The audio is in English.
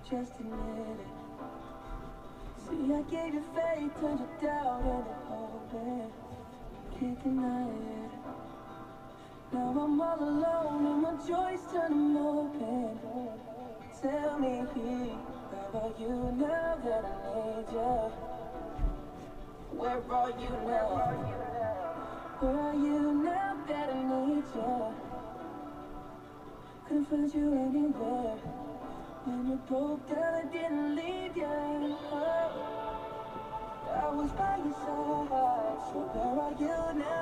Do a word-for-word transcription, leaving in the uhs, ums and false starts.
just admit it. See, I gave you faith, turned you doubt into hope, and can't deny it. Now I'm all alone and my joys turn them open. Tell me, where are you now that I need you? Where are you now? Where are you now that I need you? Couldn't find you anywhere. When you broke down, I didn't leave you. Oh, I was by your side. So where are you now?